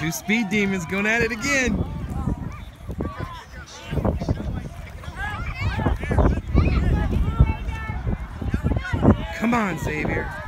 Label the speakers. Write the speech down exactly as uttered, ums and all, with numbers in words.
Speaker 1: Two speed demons going at it again. Come on, Xavier.